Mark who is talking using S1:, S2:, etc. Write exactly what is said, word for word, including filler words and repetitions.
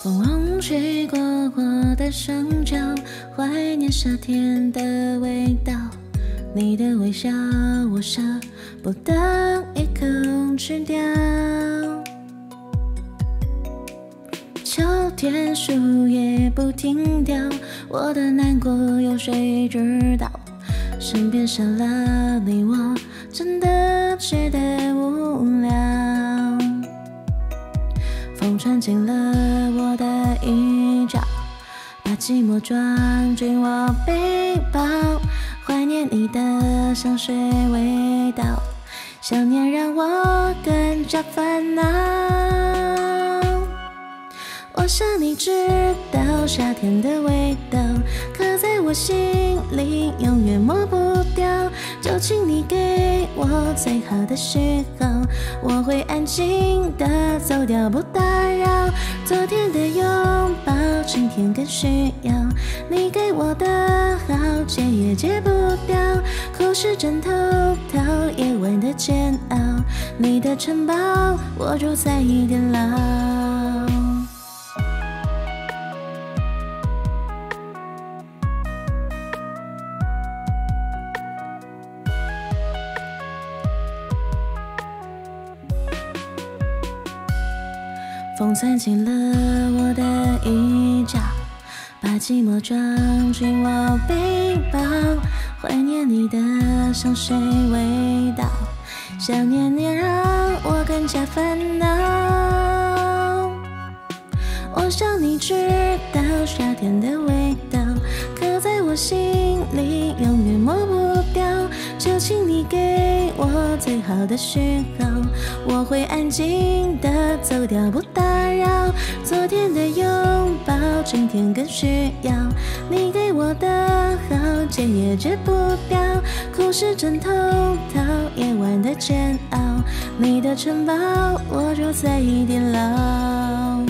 S1: 风吹过我的双脚，怀念夏天的味道。你的微笑，我舍不得一口吃掉。秋天树叶不停掉，我的难过有谁知道？身边少了你，我真的觉得无聊。风穿进了我的衣角，把寂寞装进我背包，怀念你的香水味道，想念让我更加烦恼。我想你知道夏天的味道，刻在我心里永远抹不掉，就请你给我最好的讯号，我会安静的走掉，不打扰。昨天的拥抱，今天更需要你给我的好，戒也戒不掉，哭是枕头套，夜晚的煎熬，你的城堡我住在伊甸牢。风钻进了我的衣角，把寂寞装进我背包，怀念你的香水味道，想念你让我更加烦恼。我想你知道夏天的味道，刻在我心里永远抹不掉，就请你给我最好的讯号，我会安静的走掉，不打扰。昨天的拥抱，今天更需要你给我的好，戒也戒不掉，哭是枕头套，夜晚的煎熬，你的城堡我住在伊甸牢。